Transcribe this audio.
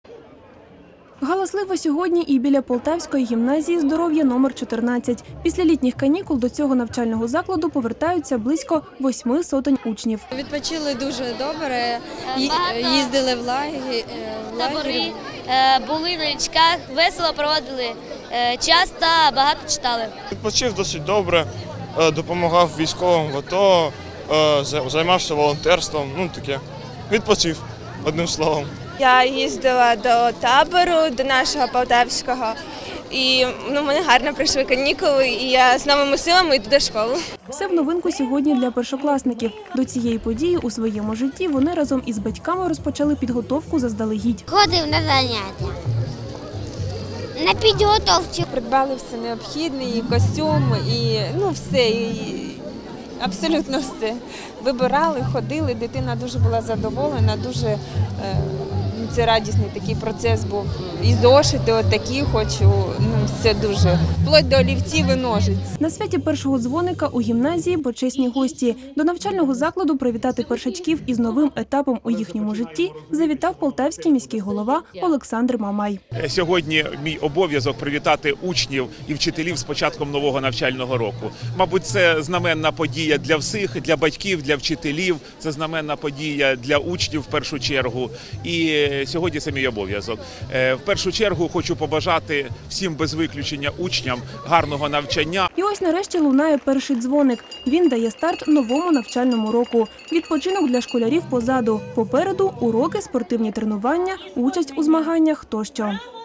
Галасливо сьогодні і біля Полтавської гімназії здоров'я номер 14. Після літніх канікул до цього навчального закладу повертаються близько 800 учнів. Відпочили дуже добре, їздили в лагері. Були на річках, весело проводили час та багато читали. Відпочив досить добре, допомагав військовим в АТО, займався волонтерством, відпочив, одним словом. Я їздила до табору, до нашого полтавського, і мене гарно пройшли канікули, і я з новими силами йду до школи. Все в новинку сьогодні для першокласників. До цієї події у своєму житті вони разом із батьками розпочали підготовку заздалегідь. Ходив на заняття, на підготовці. Придбали все необхідне, і костюм, і все, абсолютно все. Вибирали, ходили, дитина дуже була задоволена, дуже це радісний такий процес був. І зошити отакі хочу, все дуже, вплоть до олівців і ножиць. На святі першого дзвоника у гімназії почесні гості. До навчального закладу привітати першачків із новим етапом у їхньому житті завітав полтавський міський голова Олександр Мамай. Сьогодні мій обов'язок привітати учнів і вчителів з початком нового навчального року. Мабуть, це знаменна подія для всіх, для батьків, для вчителів, це знаменна подія для учнів в першу чергу. І сьогодні це мій обов'язок. В першу чергу хочу побажати всім без виключення учням гарного навчання. І ось нарешті лунає перший дзвоник. Він дає старт новому навчальному року. Відпочинок для школярів позаду. Попереду уроки, спортивні тренування, участь у змаганнях тощо.